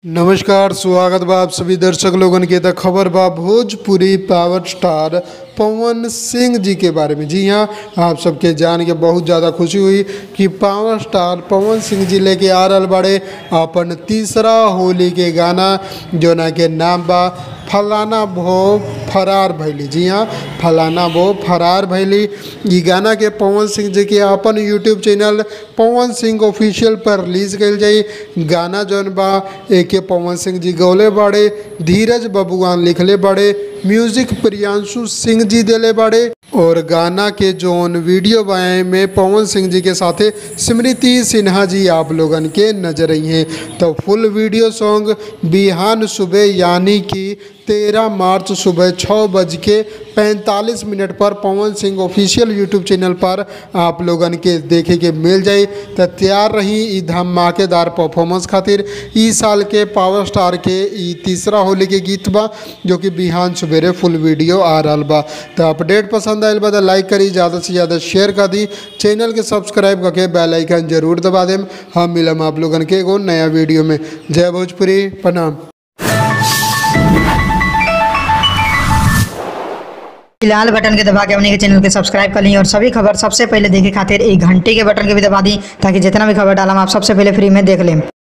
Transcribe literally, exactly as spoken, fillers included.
नमस्कार, स्वागत बा आप सभी दर्शक लोगन के। द खबर बा भोजपुरी पावर स्टार पवन सिंह जी के बारे में। जी हाँ, आप सबके जान के बहुत ज़्यादा खुशी हुई कि पावर स्टार पवन सिंह जी लेके आ रहल बाड़े अपन तीसरा होली के गाना, जोना के नाम बा फलाना भो फरार भैली। जी हाँ, फलाना भो फरार भैली। ये गाना के पवन सिंह जी के अपन YouTube channel Pawan Singh official पर रिलीज कल जाई। गाना जौन बा एक के पवन सिंह जी गौले बाड़े, धीरज बबुआन लिखले बाड़े, म्यूजिक प्रियांशु सिंह जी देले बाड़े और गाना के जोन वीडियो बाए में पवन सिंह जी के साथे स्मृति सिन्हा जी आप लोगन के नजर आई हैं। तो फुल वीडियो सॉन्ग बिहान सुबह यानी कि तेरह मार्च सुबह छः बज के पैंतालीस मिनट पर Pawan Singh official YouTube channel पर आप लोगन के देखे के मिल जाए। तो तैयार रही ई धमाकेदार परफॉर्मेंस खातिर। ई साल के पावर स्टार के ई तीसरा होली के गीत बा, जो कि बिहान सुबेरे फुल वीडियो आ रहा बा। तो अपडेट पसंद आयल बा तो लाइक करी, ज़्यादा से ज़्यादा शेयर कर दी, चैनल के सब्सक्राइब करके बेल आइकन जरूर दबा देम। हम मिलम आप लोगन के एगो नया वीडियो में। जय भोजपुरी, प्रणाम। लाल बटन के दबा के अपने के चैनल के सब्सक्राइब कर ली और सभी खबर सबसे पहले देखे खातिर एक घंटे के बटन के भी दबा दी, ताकि जितना भी खबर डालम आप सबसे पहले फ्री में देख लें।